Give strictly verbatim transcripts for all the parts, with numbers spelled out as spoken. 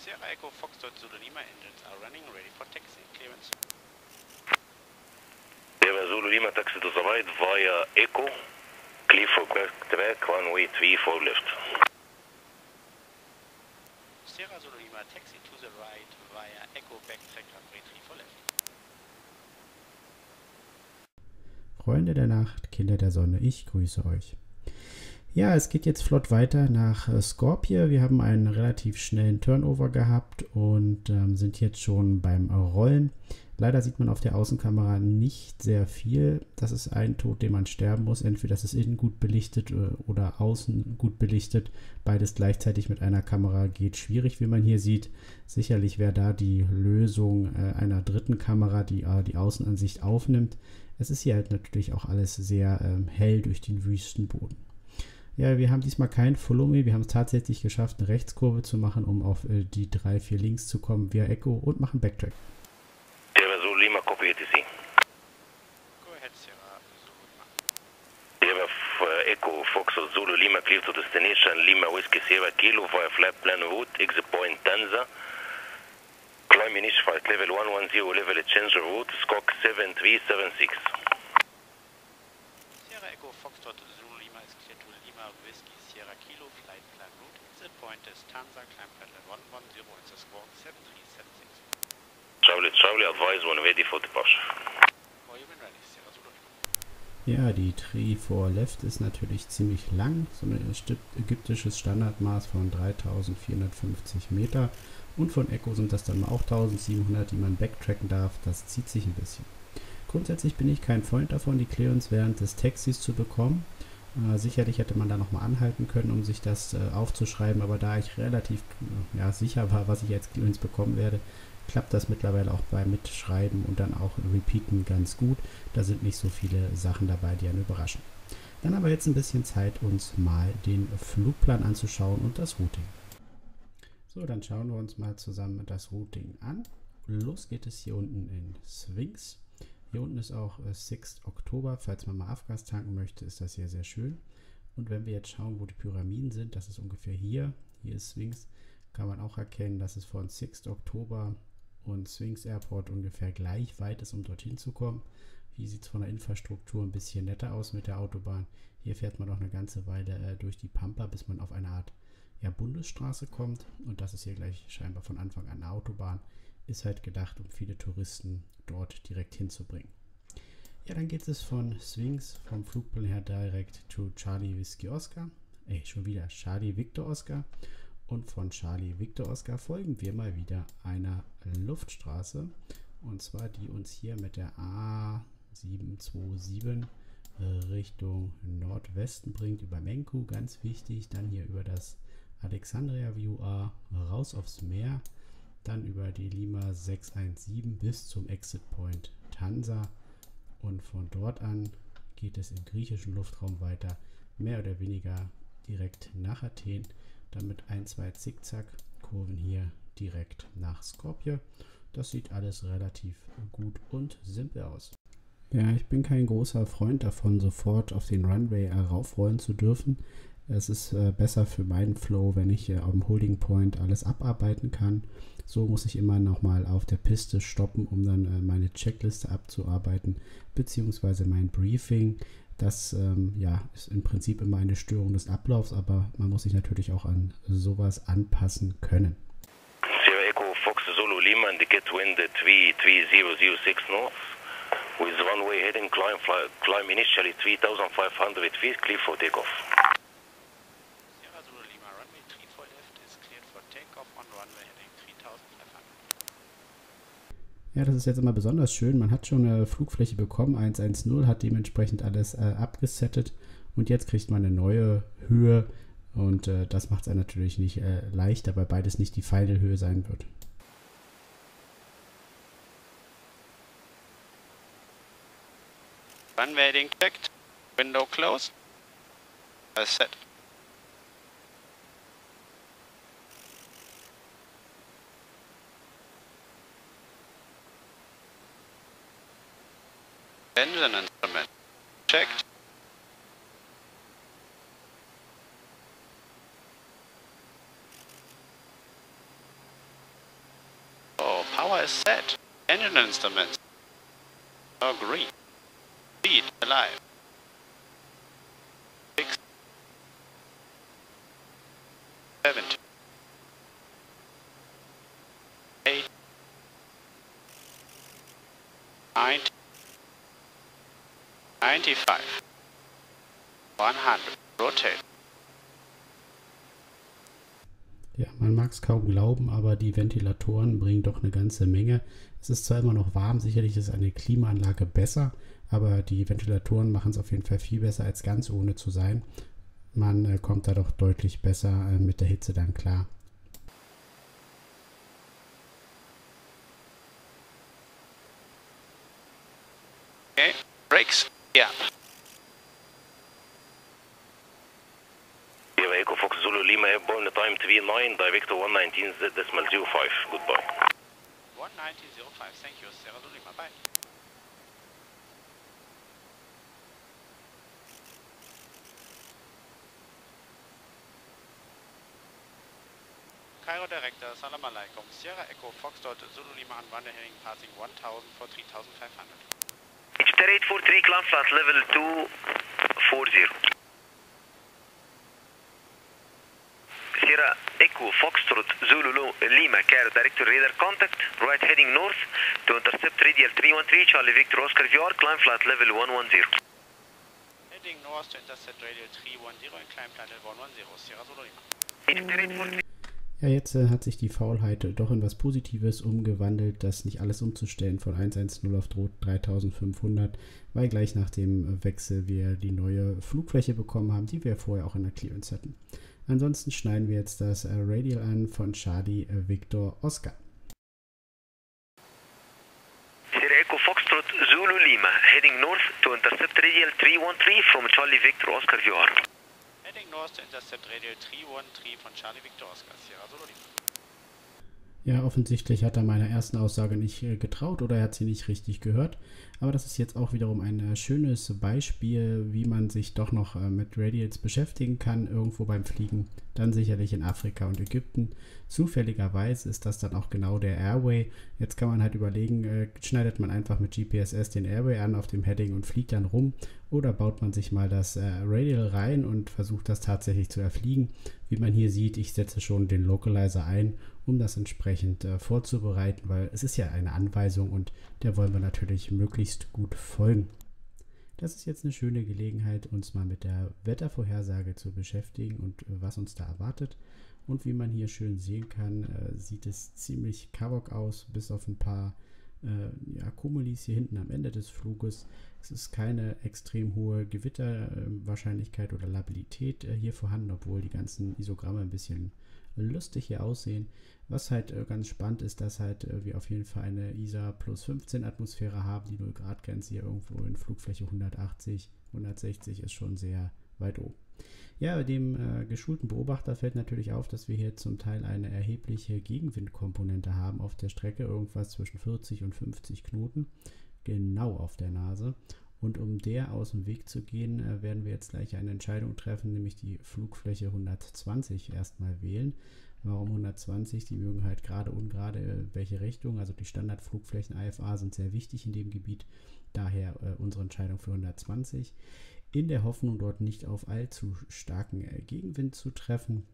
Sierra Echo Foxtrot Zulu Lima engines are running, ready for taxi. Clearance. Sierra Zulu Lima taxi to the right via Echo. Clear for back track, runway three four left. Sierra Zulu Lima taxi to the right via Echo backtrack runway three four left. Freunde der Nacht, Kinder der Sonne, ich grüße euch. Ja, es geht jetzt flott weiter nach äh, Skopje. Wir haben einen relativ schnellen Turnover gehabt und ähm, sind jetzt schon beim Rollen. Leider sieht man auf der Außenkamera nicht sehr viel. Das ist ein Tod, den man sterben muss. Entweder das ist innen gut belichtet äh, oder außen gut belichtet. Beides gleichzeitig mit einer Kamera geht schwierig, wie man hier sieht. Sicherlich wäre da die Lösung äh, einer dritten Kamera, die äh, die Außenansicht aufnimmt. Es ist hier halt natürlich auch alles sehr ähm, hell durch den Wüstenboden. Ja, wir haben diesmal kein Follow Me. Wir haben es tatsächlich geschafft, eine Rechtskurve zu machen, um auf äh, die drei, vier Links zu kommen via Echo und machen Backtrack. Sierra Zulu Lima, copy A T C. Go ahead, Sierra Zulu Lima. Sierra uh, Echo Fox Zulu Lima clear to destination Lima Whiskey Sierra Kilo via flat plan route, exit point Tanza. Climb initial flight level one one zero, level change route, Skok seven three seven six. Sierra Echo Foxtrot Zulu Lima is clear to Lima Whiskey Sierra Kilo flight plan route. Exit point is Tanza, climb level one one zero, it's a Squawk seven three seven six. Charlie, Charlie, advise when ready for departure. Oh, you've been ready, Sierra Zulu Lima. Ja, die three four Left ist natürlich ziemlich lang, so ein ägyptisches Standardmaß von dreitausendvierhundertfünfzig Meter und von Echo sind das dann mal auch eintausendsiebenhundert, die man backtracken darf. Das zieht sich ein bisschen. Grundsätzlich bin ich kein Freund davon, die Clearance während des Taxis zu bekommen. Äh, sicherlich hätte man da nochmal anhalten können, um sich das äh, aufzuschreiben, aber da ich relativ äh, ja, sicher war, was ich jetzt Clearance bekommen werde, klappt das mittlerweile auch beim Mitschreiben und dann auch Repeaten ganz gut. Da sind nicht so viele Sachen dabei, die einen überraschen. Dann haben wir jetzt ein bisschen Zeit, uns mal den Flugplan anzuschauen und das Routing. So, dann schauen wir uns mal zusammen das Routing an. Los geht es hier unten in Sphinx. Hier unten ist auch äh, sechster Oktober. Falls man mal Afgas tanken möchte, ist das hier sehr schön. Und wenn wir jetzt schauen, wo die Pyramiden sind, das ist ungefähr hier. Hier ist Sphinx. Kann man auch erkennen, dass es von sechster Oktober und Sphinx Airport ungefähr gleich weit ist, um dorthin zu kommen. Hier sieht es von der Infrastruktur ein bisschen netter aus mit der Autobahn. Hier fährt man noch eine ganze Weile äh, durch die Pampa, bis man auf eine Art ja, Bundesstraße kommt. Und das ist hier gleich scheinbar von Anfang an eine Autobahn. Ist halt gedacht, um viele Touristen dort direkt hinzubringen. Ja, dann geht es von Sphinx, vom Flugplan her direkt zu Charlie Whiskey Oscar. Ey, schon wieder Charlie Victor Oscar. Und von Charlie Victor Oscar folgen wir mal wieder einer Luftstraße. Und zwar die uns hier mit der A sieben zwei sieben Richtung Nordwesten bringt, über Menku, ganz wichtig. Dann hier über das Alexandria View A raus aufs Meer. Dann über die Lima sechs eins sieben bis zum Exit Point Tanza. Und von dort an geht es im griechischen Luftraum weiter, mehr oder weniger direkt nach Athen. Dann mit ein, zwei Zickzack-Kurven hier direkt nach Skopje. Das sieht alles relativ gut und simpel aus. Ja, ich bin kein großer Freund davon, sofort auf den Runway raufrollen zu dürfen. Es ist äh, besser für meinen Flow, wenn ich äh, am Holding Point alles abarbeiten kann. So muss ich immer nochmal auf der Piste stoppen, um dann äh, meine Checkliste abzuarbeiten, beziehungsweise mein Briefing. Das ähm, ja, ist im Prinzip immer eine Störung des Ablaufs, aber man muss sich natürlich auch an sowas anpassen können. Sierra Echo Fox Zulu Lima, indicate wind three three zero zero six north. With runway heading, climb, fly, climb initially three thousand five hundred feet, clear for takeoff. Sierra Zulu Lima, runway three four left is cleared for takeoff on runway heading three thousand five hundred. Ja, das ist jetzt immer besonders schön. Man hat schon eine Flugfläche bekommen, eins eins null, hat dementsprechend alles äh, abgesettet und jetzt kriegt man eine neue Höhe und äh, das macht es einem natürlich nicht äh, leichter, weil beides nicht die Final Höhe sein wird. Runway heading checked, window closed, as set. Engine instrument checked. Power is set. Engine instruments are green. Speed alive. Six. Seventy. Eight. Ninety. Ninety-five. One hundred. Rotate. Ja, man mag es kaum glauben, aber die Ventilatoren bringen doch eine ganze Menge. Es ist zwar immer noch warm, sicherlich ist eine Klimaanlage besser, aber die Ventilatoren machen es auf jeden Fall viel besser als ganz ohne zu sein. Man äh, kommt da doch deutlich besser äh, mit der Hitze dann klar. Okay, brakes, yeah. Echo Fox Zulu Lima airborne time two nine, direct to one nineteen decimal zero five. Goodbye. one nineteen zero five, thank you, Sierra Zulu Lima, bye. Cairo Director, Salam Alaikum, Sierra Echo Foxtrot Zulu Lima on Wander heading passing one thousand for three thousand five hundred. H T R eight four three, climb flat level two forty. Sierra Echo Foxtrot Zulu Lima, Cairo Director, radar contact, right heading north to intercept radial three one three, Charlie Victor Oscar V R, climb flat level one ten. Heading north to intercept radial three one zero and climb flat level one ten, Sierra Zulu Lima. H T R eight four three. Ja, jetzt äh, hat sich die Faulheit doch in was Positives umgewandelt, das nicht alles umzustellen von hundertzehn auf dreitausendfünfhundert, weil gleich nach dem Wechsel wir die neue Flugfläche bekommen haben, die wir vorher auch in der Clearance hatten. Ansonsten schneiden wir jetzt das äh, Radial an von Charlie äh, Victor Oscar. Sierra Echo Foxtrot Zulu Lima, heading north to intercept radial three one three from Charlie Victor Oscar V R. Heading north to intercept radial three one three von Charlie Victor Oscar, Sierra Zulu Lima. Ja, offensichtlich hat er meiner ersten Aussage nicht äh, getraut oder er hat sie nicht richtig gehört. Aber das ist jetzt auch wiederum ein äh, schönes Beispiel, wie man sich doch noch äh, mit Radials beschäftigen kann, irgendwo beim Fliegen. Dann sicherlich in Afrika und Ägypten. Zufälligerweise ist das dann auch genau der Airway. Jetzt kann man halt überlegen, äh, schneidet man einfach mit G P S S den Airway an auf dem Heading und fliegt dann rum. Oder baut man sich mal das äh, Radial rein und versucht das tatsächlich zu erfliegen. Wie man hier sieht, ich setze schon den Localizer ein, um das entsprechend äh, vorzubereiten, weil es ist ja eine Anweisung und der wollen wir natürlich möglichst gut folgen. Das ist jetzt eine schöne Gelegenheit, uns mal mit der Wettervorhersage zu beschäftigen und äh, was uns da erwartet. Und wie man hier schön sehen kann, äh, sieht es ziemlich karg aus, bis auf ein paar äh, ja, Kumulis hier hinten am Ende des Fluges. Es ist keine extrem hohe Gewitterwahrscheinlichkeit oder Labilität äh, hier vorhanden, obwohl die ganzen Isogramme ein bisschen lustig hier aussehen. Was halt äh, ganz spannend ist, dass halt äh, wir auf jeden Fall eine I S A plus fünfzehn Atmosphäre haben. Die null Grad Grenze hier irgendwo in Flugfläche hundertachtzig, hundertsechzig ist schon sehr weit oben. Ja, dem äh, geschulten Beobachter fällt natürlich auf, dass wir hier zum Teil eine erhebliche Gegenwindkomponente haben auf der Strecke, irgendwas zwischen vierzig und fünfzig Knoten, genau auf der Nase. Und um der aus dem Weg zu gehen, äh, werden wir jetzt gleich eine Entscheidung treffen, nämlich die Flugfläche hundertzwanzig erstmal wählen. Warum hundertzwanzig? Die mögen halt gerade ungerade äh, welche Richtung, also die Standardflugflächen I F A sind sehr wichtig in dem Gebiet, daher äh, unsere Entscheidung für hundertzwanzig. In der Hoffnung, dort nicht auf allzu starken äh, Gegenwind zu treffen.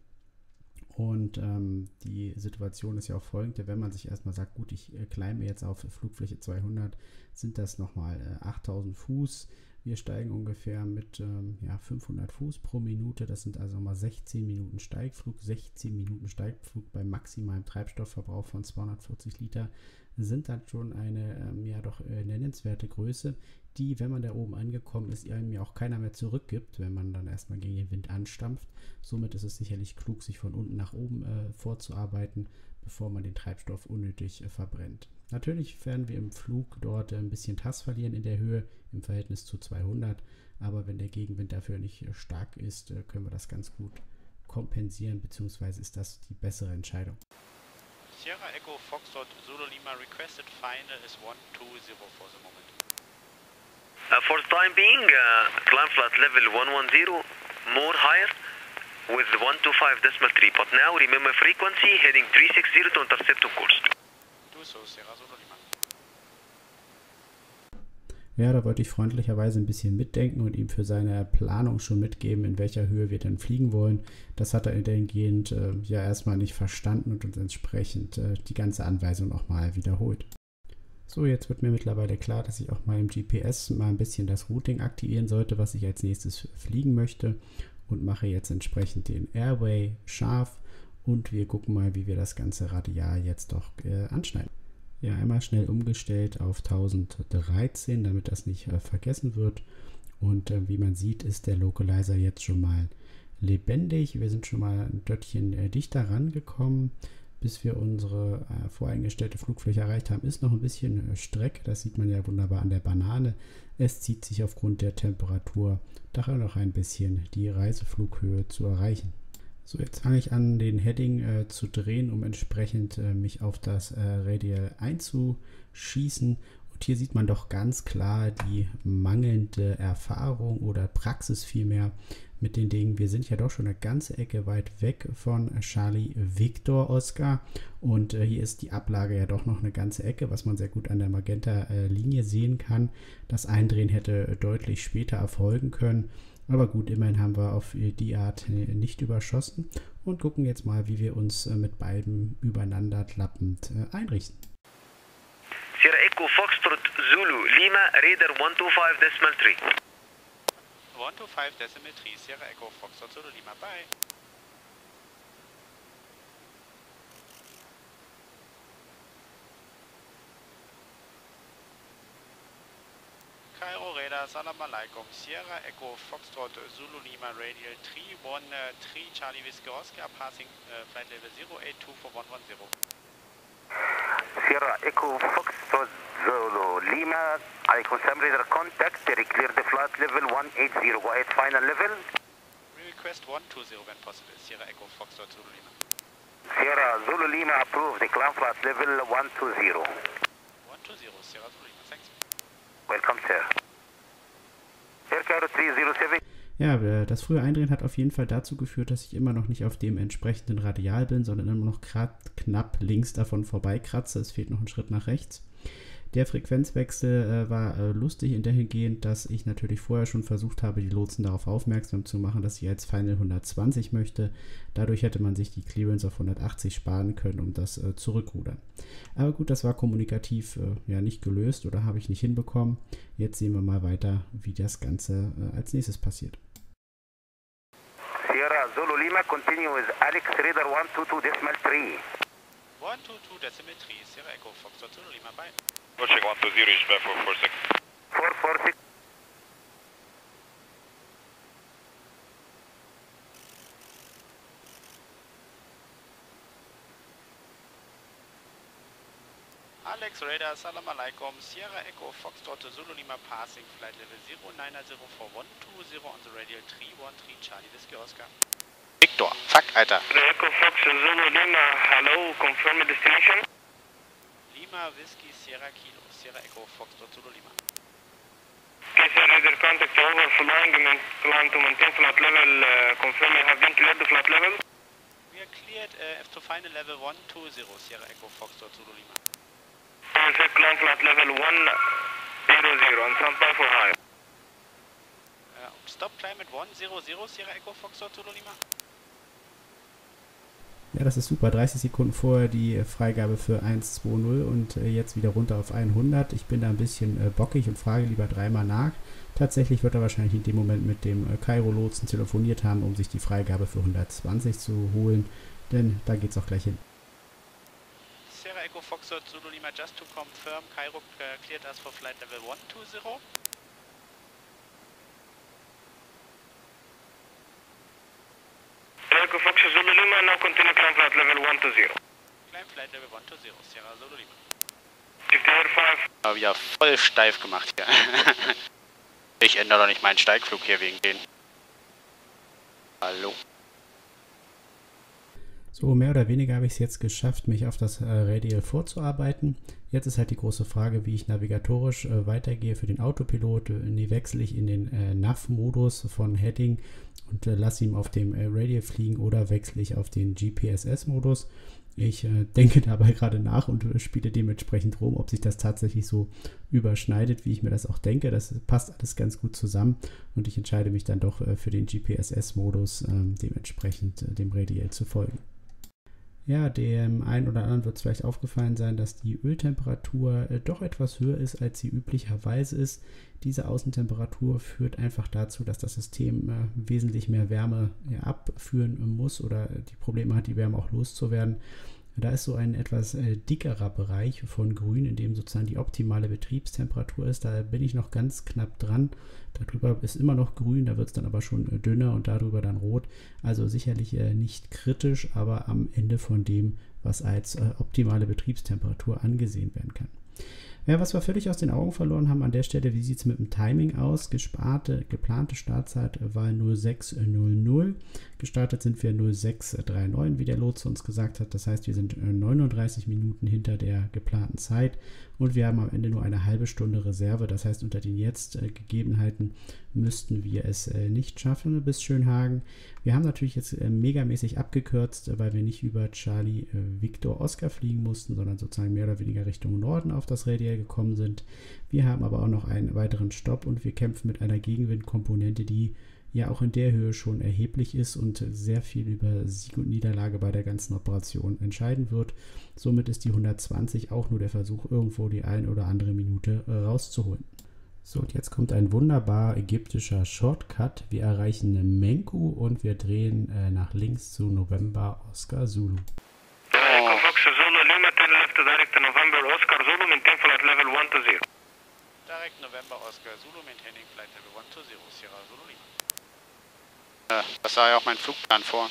Und ähm, die Situation ist ja auch folgende, wenn man sich erstmal sagt, gut, ich äh, climbe jetzt auf Flugfläche zweihundert, sind das nochmal äh, achttausend Fuß. Wir steigen ungefähr mit ähm, ja, fünfhundert Fuß pro Minute, das sind also mal sechzehn Minuten Steigflug. sechzehn Minuten Steigflug bei maximalem Treibstoffverbrauch von zweihundertvierzig Liter sind dann schon eine ähm, ja doch äh, nennenswerte Größe, die, wenn man da oben angekommen ist, einem ja auch keiner mehr zurückgibt, wenn man dann erstmal gegen den Wind anstampft. Somit ist es sicherlich klug, sich von unten nach oben äh, vorzuarbeiten, bevor man den Treibstoff unnötig äh, verbrennt. Natürlich werden wir im Flug dort äh, ein bisschen Tass verlieren in der Höhe im Verhältnis zu zweihundert, aber wenn der Gegenwind dafür nicht äh, stark ist, äh, können wir das ganz gut kompensieren, beziehungsweise ist das die bessere Entscheidung. Sierra Echo Foxtrot Zulu Lima requested final is one two zero for the moment. Uh, for the time being, uh, climb flat level one ten, more higher with one two five decimal three. But now remember frequency heading three sixty to intercept on course. Do Gusso, Sierra Zulu Lima. Ja, da wollte ich freundlicherweise ein bisschen mitdenken und ihm für seine Planung schon mitgeben, in welcher Höhe wir denn fliegen wollen. Das hat er dahingehend äh, ja erstmal nicht verstanden und uns entsprechend äh, die ganze Anweisung nochmal wiederholt. So, jetzt wird mir mittlerweile klar, dass ich auch mal im G P S mal ein bisschen das Routing aktivieren sollte, was ich als nächstes fliegen möchte, und mache jetzt entsprechend den Airway scharf und wir gucken mal, wie wir das ganze Radial jetzt doch äh, anschneiden. Ja, einmal schnell umgestellt auf tausenddreizehn, damit das nicht äh, vergessen wird. Und äh, wie man sieht, ist der Localizer jetzt schon mal lebendig. Wir sind schon mal ein Döttchen äh, dichter rangekommen. Bis wir unsere äh, voreingestellte Flugfläche erreicht haben, ist noch ein bisschen äh, Strecke. Das sieht man ja wunderbar an der Banane. Es zieht sich aufgrund der Temperatur daher noch ein bisschen, die Reiseflughöhe zu erreichen. So, jetzt fange ich an, den Heading äh, zu drehen, um entsprechend äh, mich auf das äh, Radial einzuschießen. Und hier sieht man doch ganz klar die mangelnde Erfahrung oder Praxis vielmehr mit den Dingen. Wir sind ja doch schon eine ganze Ecke weit weg von Charlie Victor Oscar. Und äh, hier ist die Ablage ja doch noch eine ganze Ecke, was man sehr gut an der Magenta-Linie äh, sehen kann. Das Eindrehen hätte äh, deutlich später erfolgen können. Aber gut, immerhin haben wir auf die Art nicht überschossen und gucken jetzt mal, wie wir uns mit beiden übereinander klappend einrichten. Sierra Echo Foxtrot Zulu Lima Radar one two five decimal three. one two five decimal three, Sierra Echo Foxtrot Zulu Lima, bye. Cairo Radar, Salam Alaikum, Sierra Echo Foxtrot Zulu Lima Radial three one three Charlie Whiskey Oscar, passing uh, flight level zero eight two four one one zero. Sierra Echo Foxtrot Zulu Lima, I confirm radar contact, they clear the flight level one eight zero, go ahead final level. We request one two zero when possible, Sierra Echo Foxtrot Zulu Lima. Sierra Zulu Lima approved, the climb flight level one two zero. one two zero, Sierra Zulu Lima, thanks. Welcome, sir. Air Cairo three zero seven. Ja, das frühe Eindrehen hat auf jeden Fall dazu geführt, dass ich immer noch nicht auf dem entsprechenden Radial bin, sondern immer noch grad knapp links davon vorbeikratze. Es fehlt noch ein Schritt nach rechts. Der Frequenzwechsel äh, war äh, lustig in der hingehend, dass ich natürlich vorher schon versucht habe, die Lotsen darauf aufmerksam zu machen, dass ich jetzt Final hundertzwanzig möchte. Dadurch hätte man sich die Clearance auf hundertachtzig sparen können, um das äh, zurückrudern. Aber gut, das war kommunikativ äh, ja nicht gelöst oder habe ich nicht hinbekommen. Jetzt sehen wir mal weiter, wie das Ganze äh, als nächstes passiert. Sierra Zulu Lima, continue with Alex Radar one two two decimal three. one two two decimal three, Sierra Echo Foxtrot Zulu Lima, bye. Check one two zero is back for four six. four four six. Alex Radar, Salam Alaikum, Sierra Echo Foxtrot Zulu Lima, passing flight level zero nine zero four one two zero on the radial three one three Charlie Whiskey Oscar. Victor, fuck, Alter. Echo Fox Zulu Lima, hello, confirm the destination. Lima Whiskey Sierra Kilo, Sierra Echo Foxtrot Zulu Lima. Okay, sir, radar contact over, flying, plan to maintain flight level, uh, confirm you have been cleared the flight level. We are cleared uh, to final level one two zero, Sierra Echo Foxtrot Zulu Lima. Perfect, climb flight level one zero zero, and standby for high. Uh, stop climb at one zero zero, Sierra Echo Foxtrot Zulu Lima. Ja, das ist super. dreißig Sekunden vorher die Freigabe für eins zwei null und äh, jetzt wieder runter auf hundert. Ich bin da ein bisschen äh, bockig und frage lieber dreimal nach. Tatsächlich wird er wahrscheinlich in dem Moment mit dem äh, Kairo-Lotsen telefoniert haben, um sich die Freigabe für hundertzwanzig zu holen, denn da geht's auch gleich hin. Sierra Echo Foxtrot Zulu Lima, just to confirm, Cairo uh, cleared us for flight level one two zero. Echo Fox Zulu Lima, now continue climb flight level one two zero. Climb flight level one two zero, Sierra Zulu Lima. fifty air five. Aber wieder voll steif gemacht hier. Ich ändere doch nicht meinen Steigflug hier wegen denen. Hallo. So, mehr oder weniger habe ich es jetzt geschafft, mich auf das äh, Radial vorzuarbeiten. Jetzt ist halt die große Frage, wie ich navigatorisch äh, weitergehe für den Autopilot. Äh, nee, wechsle ich in den äh, N A V-Modus von Heading und äh, lasse ihn auf dem äh, Radial fliegen oder wechsle ich auf den G P S S-Modus. Ich äh, denke dabei gerade nach und äh, spiele dementsprechend rum, ob sich das tatsächlich so überschneidet, wie ich mir das auch denke. Das passt alles ganz gut zusammen und ich entscheide mich dann doch äh, für den G P S S-Modus, äh, dementsprechend äh, dem Radial zu folgen. Ja, dem einen oder anderen wird es vielleicht aufgefallen sein, dass die Öltemperatur äh, doch etwas höher ist, als sie üblicherweise ist. Diese Außentemperatur führt einfach dazu, dass das System äh, wesentlich mehr Wärme ja, abführen muss oder die Probleme hat, die Wärme auch loszuwerden. Da ist so ein etwas äh, dickerer Bereich von Grün, in dem sozusagen die optimale Betriebstemperatur ist. Da bin ich noch ganz knapp dran. Darüber ist immer noch grün, da wird es dann aber schon äh, dünner und darüber dann rot. Also sicherlich äh, nicht kritisch, aber am Ende von dem, was als äh, optimale Betriebstemperatur angesehen werden kann. Ja, was wir völlig aus den Augen verloren haben an der Stelle, wie sieht es mit dem Timing aus? Gesparte, geplante Startzeit war null sechs null null. Gestartet sind wir null sechs drei neun, wie der Lotse uns gesagt hat. Das heißt, wir sind neununddreißig Minuten hinter der geplanten Zeit und wir haben am Ende nur eine halbe Stunde Reserve. Das heißt, unter den jetzt äh, Gegebenheiten müssten wir es äh, nicht schaffen bis Schönhagen. Wir haben natürlich jetzt äh, megamäßig abgekürzt, äh, weil wir nicht über Charlie äh, Victor Oscar fliegen mussten, sondern sozusagen mehr oder weniger Richtung Norden auf das Radial gekommen sind. Wir haben aber auch noch einen weiteren Stopp und wir kämpfen mit einer Gegenwindkomponente, die ja auch in der Höhe schon erheblich ist und sehr viel über Sieg und Niederlage bei der ganzen Operation entscheiden wird. Somit ist die hundertzwanzig auch nur der Versuch, irgendwo die ein oder andere Minute äh, rauszuholen. So, und jetzt kommt ein wunderbar ägyptischer Shortcut. Wir erreichen Menku und wir drehen äh, nach links zu November Oscar Zulu. Echo Fox Zulu Lima, turn left to direct November Oscar Zulu, maintain flight level one two zero. Direct November Oscar Zulu, maintaining flight level one two zero, Sierra Zulu Lima. Das sah ja auch mein Flugplan vor.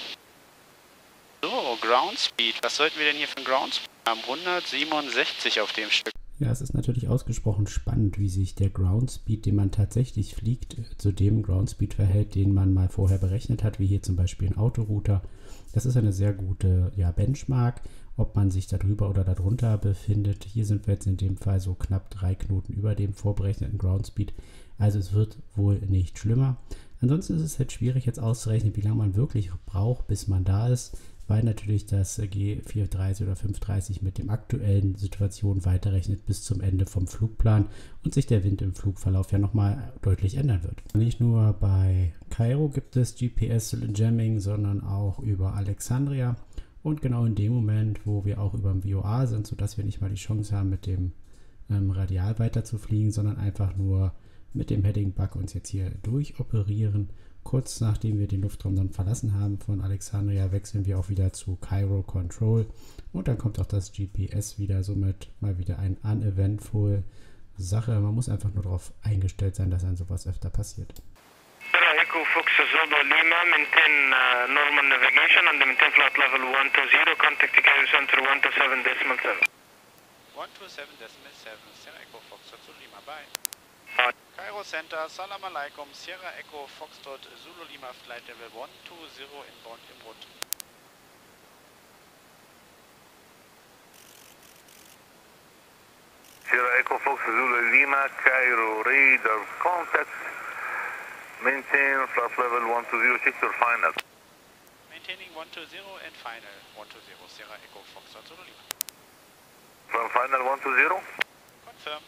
So, Ground Speed. Was sollten wir denn hier für ein Ground Speed haben? hundertsiebenundsechzig auf dem Stück. Ja, es ist natürlich ausgesprochen spannend, wie sich der Ground Speed, den man tatsächlich fliegt, zu dem Ground Speed verhält, den man mal vorher berechnet hat, wie hier zum Beispiel ein Autorouter. Das ist eine sehr gute ja, Benchmark, ob man sich darüber oder darunter befindet. Hier sind wir jetzt in dem Fall so knapp drei Knoten über dem vorberechneten Ground Speed. Also es wird wohl nicht schlimmer. Ansonsten ist es halt schwierig jetzt auszurechnen, wie lange man wirklich braucht, bis man da ist, weil natürlich das G vierhundertdreißig oder fünfhundertdreißig mit dem aktuellen Situation weiterrechnet bis zum Ende vom Flugplan und sich der Wind im Flugverlauf ja nochmal deutlich ändern wird. Nicht nur bei Kairo gibt es G P S-Jamming, sondern auch über Alexandria und genau in dem Moment, wo wir auch über dem V O A sind, sodass wir nicht mal die Chance haben, mit dem ähm, Radial weiter zu fliegen, sondern einfach nur mit dem Heading Bug uns jetzt hier durchoperieren. Kurz nachdem wir den Luftraum dann verlassen haben von Alexandria, wechseln wir auch wieder zu Cairo Control und dann kommt auch das G P S wieder, somit mal wieder ein uneventful Sache. Man muss einfach nur darauf eingestellt sein, dass ein sowas öfter passiert. Echo Fox Zulu Lima, maintain uh, normal navigation and maintain flight level one two zero, contact the Cairo Center one two seven decimal seven. one two seven decimal seven, Sierra Echo Fox Zulu Lima, bye. Cairo Center, Salam Alaikum, Sierra Echo Foxtrot Zulu Lima, flight level one two zero, inbound en route. Sierra Echo Fox Zulu Lima, Cairo radar contact, maintain flight level one two zero, check your final. Maintaining one two zero and final one two zero, Sierra Echo Foxtrot Zulu Lima. From final one two zero? Confirm.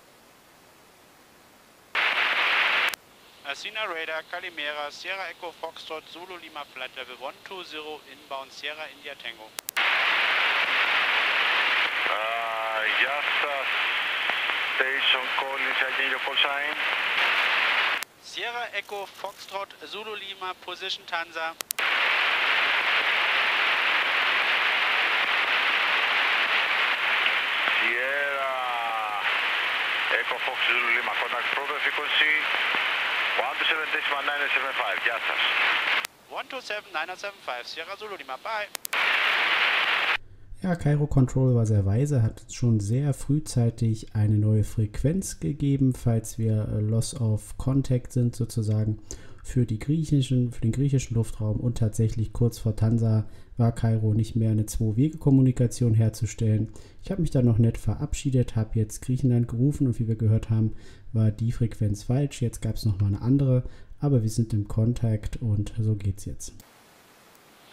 Asina Radar, Calimera, Sierra Echo Foxtrot, Zulu Lima, flight level one two zero, inbound Sierra India Tango. Uh, just uh, station calling, checking your call sign. Sierra Echo Foxtrot, Zulu Lima, position Tanza. Sierra Echo Fox Zulu Lima, contact proper frequency. one two seven decimal nine seven five, γεια σας. one two seven nine seven five, Sierra Zulu Lima, bye. Ja, Cairo Control war sehr weise, hat schon sehr frühzeitig eine neue Frequenz gegeben, falls wir äh, Loss of Contact sind sozusagen für, die griechischen, für den griechischen Luftraum und tatsächlich kurz vor Tansa war Kairo nicht mehr eine Zwei-Wege-Kommunikation herzustellen. Ich habe mich dann noch nett verabschiedet, habe jetzt Griechenland gerufen und wie wir gehört haben, war die Frequenz falsch. Jetzt gab es nochmal eine andere, aber wir sind im Kontakt und so geht's jetzt.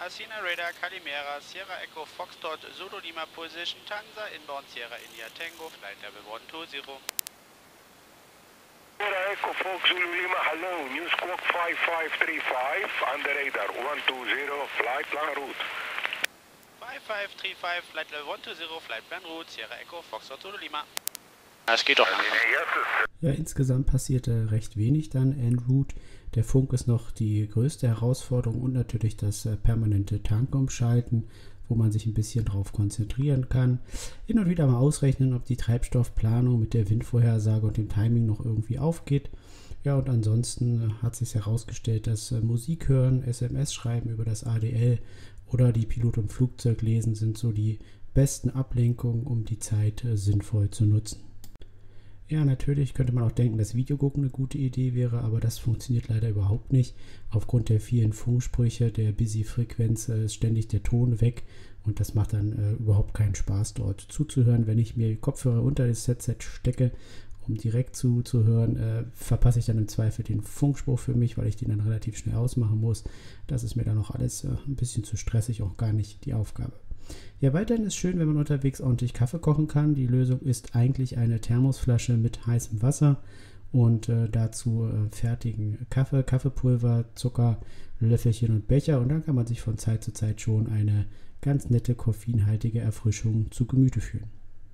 Asina Radar Calimera, Sierra Echo Foxtrot Zulu Lima Position Tanza, inbound Sierra India Tango, flight level one two zero. Sierra Echo Fox Zulu Lima, hello, New Squawk five five three five, under radar one two zero, flight plan route. five five three five, flight level one two zero, flight plan route, Sierra Echo Foxtrot Zulu Lima. Es geht doch langsam. Ja, insgesamt passierte recht wenig dann en route. Der Funk ist noch die größte Herausforderung und natürlich das äh, permanente Tankumschalten, wo man sich ein bisschen drauf konzentrieren kann. Hin und wieder mal ausrechnen, ob die Treibstoffplanung mit der Windvorhersage und dem Timing noch irgendwie aufgeht. Ja, und ansonsten äh, hat sich herausgestellt, dass äh, Musik hören, S M S schreiben über das A D L oder die Pilot- und Flugzeug lesen sind so die besten Ablenkungen, um die Zeit äh, sinnvoll zu nutzen. Ja, natürlich könnte man auch denken, dass Videogucken eine gute Idee wäre, aber das funktioniert leider überhaupt nicht. Aufgrund der vielen Funksprüche, der Busy-Frequenz äh, ist ständig der Ton weg und das macht dann äh, überhaupt keinen Spaß dort zuzuhören. Wenn ich mir Kopfhörer unter das Headset stecke, um direkt zuzuhören, äh, verpasse ich dann im Zweifel den Funkspruch für mich, weil ich den dann relativ schnell ausmachen muss. Das ist mir dann auch alles äh, ein bisschen zu stressig, auch gar nicht die Aufgabe. Ja, weiterhin ist schön, wenn man unterwegs ordentlich Kaffee kochen kann. Die Lösung ist eigentlich eine Thermosflasche mit heißem Wasser und äh, dazu äh, fertigen Kaffee, Kaffeepulver, Zucker, Löffelchen und Becher. Und dann kann man sich von Zeit zu Zeit schon eine ganz nette koffeinhaltige Erfrischung zu Gemüte führen.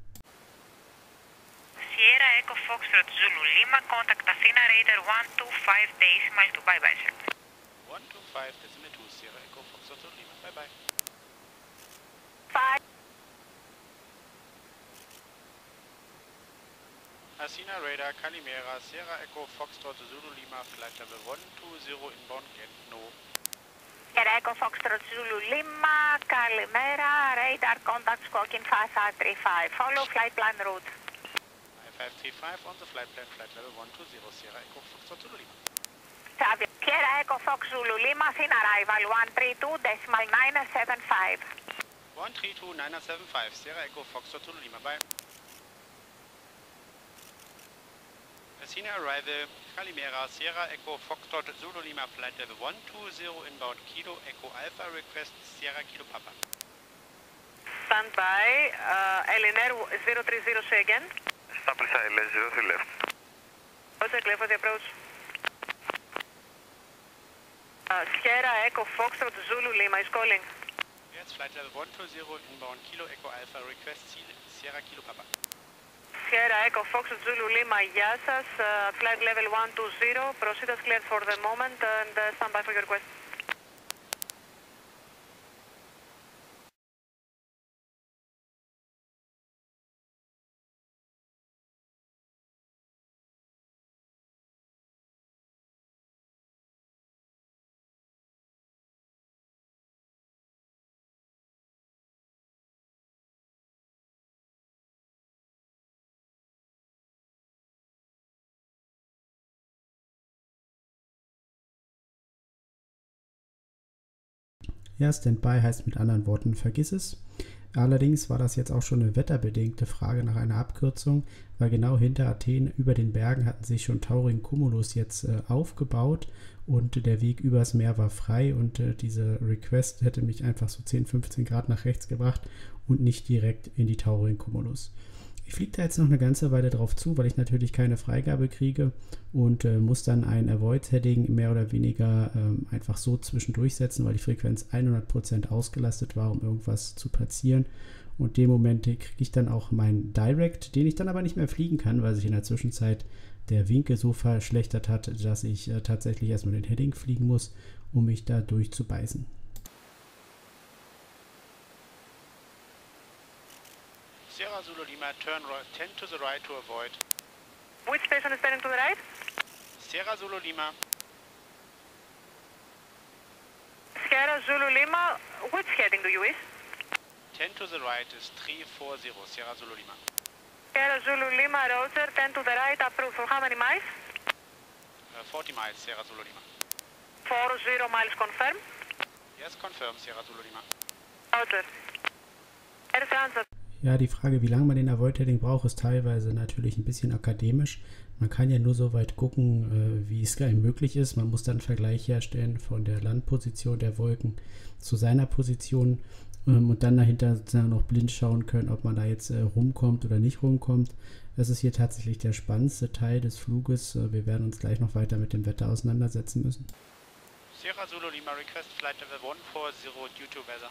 Sierra Echo Foxtrot Zulu Lima, contact Athena Radar one two five decimal two, bye bye sir. one two five decimal two, Sierra Echo Foxtrot Zulu Lima, bye bye. Five. Asina Radar Calimera, Sierra Echo Foxtrot Zulu Lima, flight level one two zero, inbound Gent, no. Sierra Echo Foxtrot Zulu Lima, Calimera, radar contact squawking five five three five, follow flight plan route. five five three five on the flight plan, flight level one two zero, Sierra Echo Foxtrot Zulu Lima. Sierra Echo Fox Zulu Lima, thin arrival one three two decimal nine seven five. one three two nine seven five, Sierra Echo Foxtrot Zulu Lima, bye. Asina arrival, Calimera, Sierra Echo Foxtrot Zulu Lima, flight level one two zero, inbound Kilo Echo Alpha, request Sierra Kilo Papa. Stand by, uh, L N R zero three zero, say again. Stabilize zero three left. Roger, clear for the approach. Uh, Sierra Echo Foxtrot Zulu Lima is calling. Yes, flight level one two zero, inbound Kilo Echo Alpha, request Sierra Kilo Papa. Sierra Echo Fox Zulu Lima, γεια σας, uh, flight level one two zero, proceed as cleared for the moment and uh, stand by for your request. Ja, Standby heißt mit anderen Worten, vergiss es. Allerdings war das jetzt auch schon eine wetterbedingte Frage nach einer Abkürzung, weil genau hinter Athen über den Bergen hatten sich schon Taurin Cumulus jetzt äh, aufgebaut und der Weg übers Meer war frei und äh, diese Request hätte mich einfach so zehn, fünfzehn Grad nach rechts gebracht und nicht direkt in die Taurin Cumulus. Ich fliege da jetzt noch eine ganze Weile drauf zu, weil ich natürlich keine Freigabe kriege und äh, muss dann ein Avoid-Heading mehr oder weniger ähm, einfach so zwischendurch setzen, weil die Frequenz hundert Prozent ausgelastet war, um irgendwas zu platzieren. Und in dem Moment kriege ich dann auch meinen Direct, den ich dann aber nicht mehr fliegen kann, weil sich in der Zwischenzeit der Winkel so verschlechtert hat, dass ich äh, tatsächlich erstmal den Heading fliegen muss, um mich da durchzubeißen. Sierra Zulu Lima, turn right, ten to the right to avoid. Which station is turning to the right? Sierra Zulu Lima, Sierra Zulu Lima, which heading do you wish? ten to the right is three four zero, Sierra Zulu Lima. Sierra Zulu Lima, Roger, ten to the right, approved for how many miles? Uh, forty miles, Sierra Zulu Lima. forty miles confirm. Yes, confirm, Sierra Zulu Lima. Roger. Air Transat. Ja, die Frage, wie lange man den Avoid-Heading braucht, ist teilweise natürlich ein bisschen akademisch. Man kann ja nur so weit gucken, äh, wie es gar möglich ist. Man muss dann einen Vergleich herstellen von der Landposition der Wolken zu seiner Position ähm, und dann dahinter sozusagen noch blind schauen können, ob man da jetzt äh, rumkommt oder nicht rumkommt. Das ist hier tatsächlich der spannendste Teil des Fluges. Äh, wir werden uns gleich noch weiter mit dem Wetter auseinandersetzen müssen. Sierra Zulu Lima request flight level one four zero due to weather.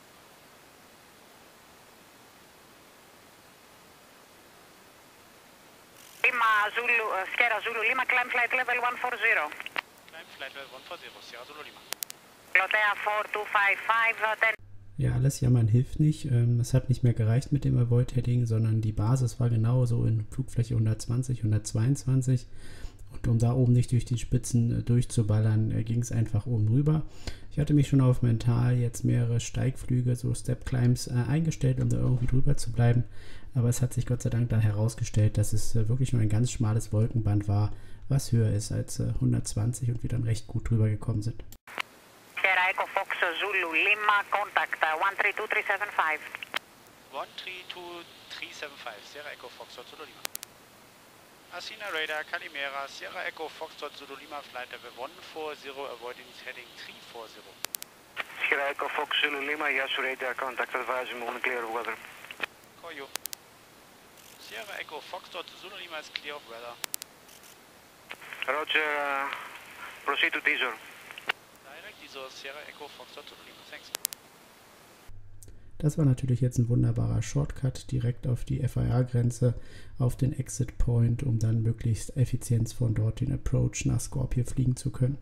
Lima Zulu, uh, Sierra Zulu Lima, climb flight level one four zero. Climb flight level one four zero, Sierra Zulu Lima. Lotea four two five five, uh, ten. Ja, alles jammern hilft nicht. Ähm, es hat nicht mehr gereicht mit dem Avoid-Heading, sondern die Basis war genau so in Flugfläche hundertzwanzig, hundertzweiundzwanzig. Und um da oben nicht durch die Spitzen äh, durchzuballern, äh, ging es einfach oben rüber. Ich hatte mich schon auf mental jetzt mehrere Steigflüge, so Step-Climbs äh, eingestellt, um da irgendwie drüber zu bleiben. Aber es hat sich Gott sei Dank dann herausgestellt, dass es äh, wirklich nur ein ganz schmales Wolkenband war, was höher ist als äh, hundertzwanzig und wir dann recht gut drüber gekommen sind. Sierra Echo Fox Zulu Lima, contact uh, one three two three seven five. one three two three seven five, Sierra Echo Foxtrot Zulu Lima. Asina Radar, Calimera, Sierra Echo Foxtrot Zulu Lima, flight level one four zero, avoiding heading three four zero. Sierra Echo Fox Zulu Lima, Yasu Radar, contact advise me on clear of weather. Call you. Sierra Echo Foxtrot Zulu Lima is clear of weather. Roger, uh, proceed to Dizor. Direct Dizor, Sierra Echo Foxtrot Zulu Lima, thanks. Das war natürlich jetzt ein wunderbarer Shortcut direkt auf die F I A-Grenze, auf den Exit Point, um dann möglichst effizient von dort den Approach nach Skopje fliegen zu können.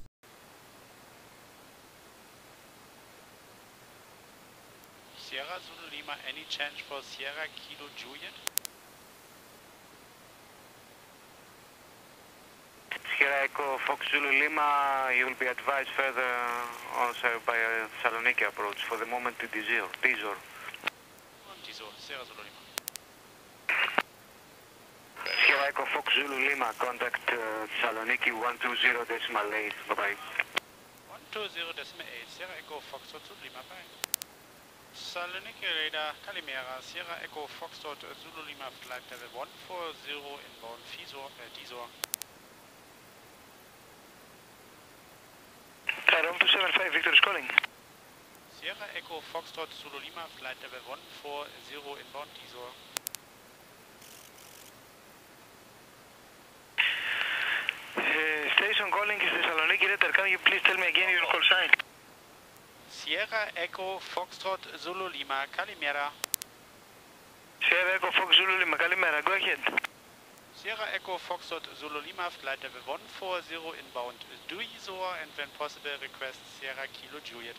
Sierra Zulu Lima, any change for Sierra Kilo Juliet? Sierra Echo Fox Zulu Lima, you will be advised further also by a Saloniki approach. For the moment to Dizor. Dizor. Dizor, Sierra Zulu Lima. Sierra Echo Fox Zulu Lima, contact uh, Saloniki one two zero decimal eight. Bye bye. one two zero decimal eight, Sierra Echo Foxtrot Zulu Lima, bye. Saloniki Radar, Calimera, Sierra Echo Foxtrot Zulu Lima, flight level one four zero, inbound Fisor, äh, Dizor. one two seven five, Victor is calling. Sierra Echo Foxtrot Zulu Lima, flight level one four zero, inbound Dizor. Uh, station calling is the Saloniki Radar. Can you please tell me again your call sign? Sierra Echo Foxtrot Zulu Lima, Calimera. Sierra Echo Fox Zulu Lima, Calimera, go ahead. Sierra Echo Foxtrot Zulu Lima, flight level one four zero, inbound Dizor, and when possible request Sierra Kilo Juliet.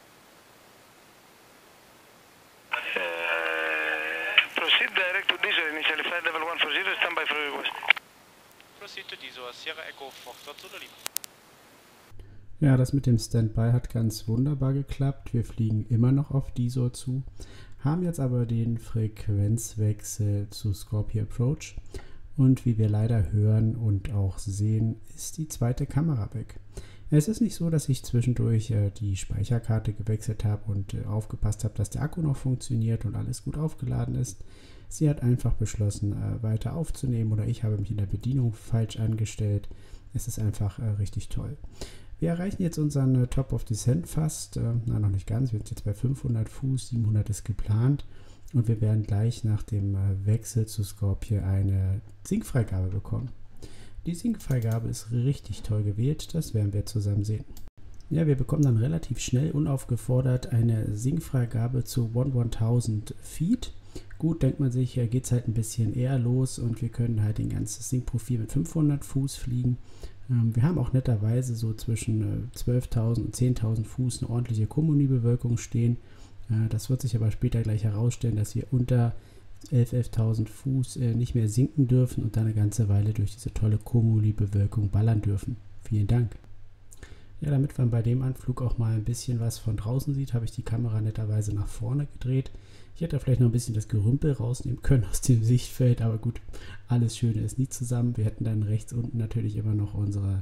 Uh, proceed direct to Dizor, initially flight level one four zero, stand by for request. Proceed to Dizor, Sierra Echo Foxtrot Zulu Lima. Ja, das mit dem Standby hat ganz wunderbar geklappt. Wir fliegen immer noch auf Dizor zu, haben jetzt aber den Frequenzwechsel zu Skopje Approach. Und wie wir leider hören und auch sehen, ist die zweite Kamera weg. Es ist nicht so, dass ich zwischendurch äh, die Speicherkarte gewechselt habe und äh, aufgepasst habe, dass der Akku noch funktioniert und alles gut aufgeladen ist. Sie hat einfach beschlossen, äh, weiter aufzunehmen, oder ich habe mich in der Bedienung falsch angestellt. Es ist einfach äh, richtig toll. Wir erreichen jetzt unseren äh, Top of Descent fast, äh, na noch nicht ganz, wir sind jetzt bei fünfhundert Fuß, siebenhundert ist geplant. Und wir werden gleich nach dem Wechsel zu Skopje eine Sinkfreigabe bekommen. Die Sinkfreigabe ist richtig toll gewählt, das werden wir zusammen sehen. Ja, wir bekommen dann relativ schnell unaufgefordert eine Sinkfreigabe zu tausend Feet. Gut, denkt man sich, geht es halt ein bisschen eher los und wir können halt ein ganzes Sinkprofil mit fünfhundert Fuß fliegen. Ähm, wir haben auch netterweise so zwischen äh, zwölftausend und zehntausend Fuß eine ordentliche Cumuli-Bewölkung stehen. Das wird sich aber später gleich herausstellen, dass wir unter elftausend, elftausend Fuß äh, nicht mehr sinken dürfen und dann eine ganze Weile durch diese tolle Cumuli-Bewölkung ballern dürfen. Vielen Dank. Ja, damit man bei dem Anflug auch mal ein bisschen was von draußen sieht, habe ich die Kamera netterweise nach vorne gedreht. Ich hätte vielleicht noch ein bisschen das Gerümpel rausnehmen können aus dem Sichtfeld, aber gut, alles Schöne ist nie zusammen. Wir hätten dann rechts unten natürlich immer noch unsere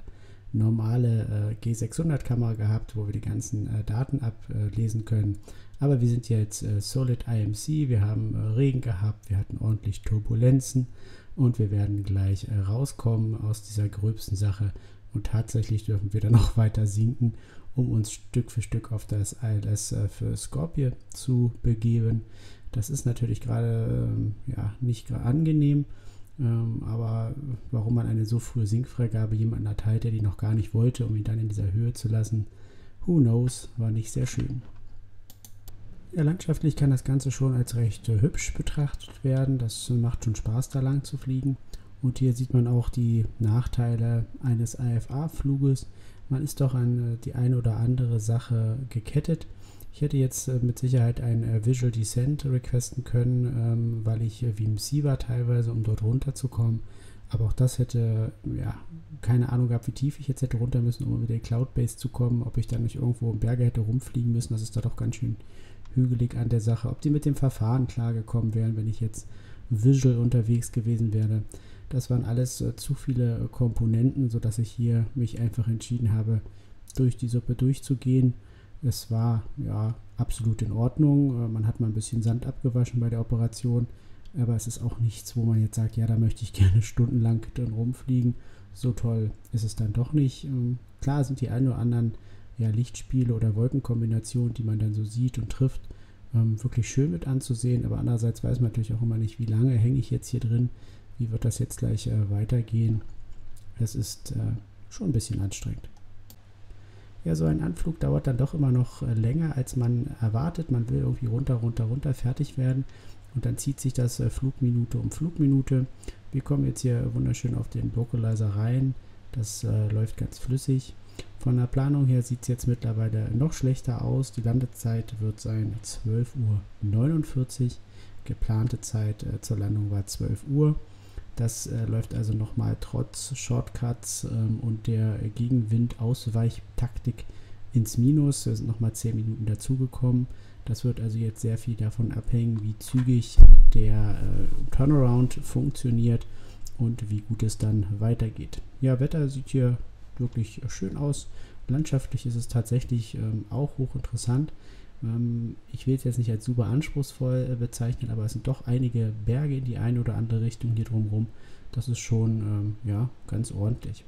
normale äh, G sechshundert Kamera gehabt, wo wir die ganzen äh, Daten ablesen können. Aber wir sind jetzt äh, Solid I M C, wir haben äh, Regen gehabt, wir hatten ordentlich Turbulenzen und wir werden gleich äh, rauskommen aus dieser gröbsten Sache und tatsächlich dürfen wir dann noch weiter sinken, um uns Stück für Stück auf das I L S äh, für Skopje zu begeben. Das ist natürlich gerade ähm, ja, nicht gerade angenehm, ähm, aber warum man eine so frühe Sinkfreigabe jemandem erteilt, der die noch gar nicht wollte, um ihn dann in dieser Höhe zu lassen, who knows, war nicht sehr schön. Ja, landschaftlich kann das Ganze schon als recht äh, hübsch betrachtet werden. Das äh, macht schon Spaß, da lang zu fliegen. Und hier sieht man auch die Nachteile eines I F A-Fluges. Man ist doch an äh, die eine oder andere Sache gekettet. Ich hätte jetzt äh, mit Sicherheit ein äh, Visual Descent requesten können, ähm, weil ich äh, wie im C war teilweise, um dort runterzukommen. Aber auch das hätte, ja, keine Ahnung gehabt, wie tief ich jetzt hätte runter müssen, um mit der Cloudbase zu kommen. Ob ich dann nicht irgendwo im Berge hätte rumfliegen müssen, das ist da doch ganz schön hügelig an der Sache. Ob die mit dem Verfahren klargekommen wären, wenn ich jetzt visual unterwegs gewesen wäre. Das waren alles äh, zu viele Komponenten, sodass ich hier mich einfach entschieden habe, durch die Suppe durchzugehen. Es war ja absolut in Ordnung. Äh, man hat mal ein bisschen Sand abgewaschen bei der Operation, aber es ist auch nichts, wo man jetzt sagt, ja, da möchte ich gerne stundenlang drin rumfliegen. So toll ist es dann doch nicht. Ähm, klar sind die ein oder anderen ja, Lichtspiele oder Wolkenkombinationen, die man dann so sieht und trifft, ähm, wirklich schön mit anzusehen, aber andererseits weiß man natürlich auch immer nicht, wie lange hänge ich jetzt hier drin, wie wird das jetzt gleich äh, weitergehen. Das ist äh, schon ein bisschen anstrengend. Ja, so ein Anflug dauert dann doch immer noch äh, länger, als man erwartet. Man will irgendwie runter, runter, runter fertig werden und dann zieht sich das äh, Flugminute um Flugminute. Wir kommen jetzt hier wunderschön auf den Localizer rein. Das äh, läuft ganz flüssig. Von der Planung her sieht es jetzt mittlerweile noch schlechter aus. Die Landezeit wird sein zwölf Uhr neunundvierzig. Geplante Zeit äh, zur Landung war zwölf Uhr. Das äh, läuft also nochmal trotz Shortcuts ähm, und der Gegenwind-Ausweichtaktik ins Minus. Es sind nochmal zehn Minuten dazugekommen. Das wird also jetzt sehr viel davon abhängen, wie zügig der äh, Turnaround funktioniert und wie gut es dann weitergeht. Ja, Wetter sieht hier wirklich schön aus. Landschaftlich ist es tatsächlich ähm, auch hochinteressant. Ähm, ich will es jetzt nicht als super anspruchsvoll äh, bezeichnen, aber es sind doch einige Berge in die eine oder andere Richtung hier drumherum. Das ist schon ähm, ja, ganz ordentlich.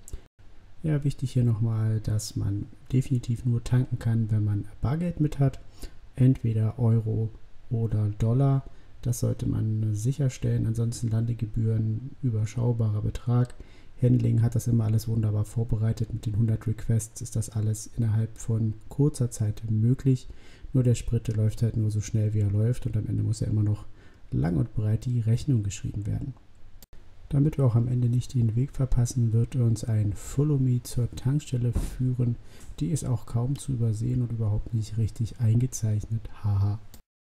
Ja, wichtig hier nochmal, dass man definitiv nur tanken kann, wenn man Bargeld mit hat. Entweder Euro oder Dollar. Das sollte man sicherstellen. Ansonsten Landegebühren, überschaubarer Betrag. Handling hat das immer alles wunderbar vorbereitet. Mit den hundert Requests ist das alles innerhalb von kurzer Zeit möglich. Nur der Sprit läuft halt nur so schnell, wie er läuft. Und am Ende muss ja immer noch lang und breit die Rechnung geschrieben werden. Damit wir auch am Ende nicht den Weg verpassen, wird uns ein Follow Me zur Tankstelle führen. Die ist auch kaum zu übersehen und überhaupt nicht richtig eingezeichnet. Haha.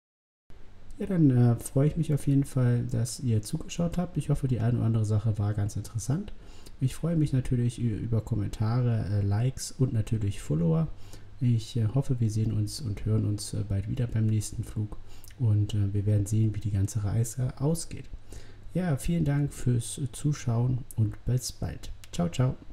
Ja, dann äh, freue ich mich auf jeden Fall, dass ihr zugeschaut habt. Ich hoffe, die eine oder andere Sache war ganz interessant. Ich freue mich natürlich über Kommentare, äh, Likes und natürlich Follower. Ich äh, hoffe, wir sehen uns und hören uns äh, bald wieder beim nächsten Flug. Und äh, wir werden sehen, wie die ganze Reise ausgeht. Ja, vielen Dank fürs Zuschauen und bis bald. Ciao, ciao.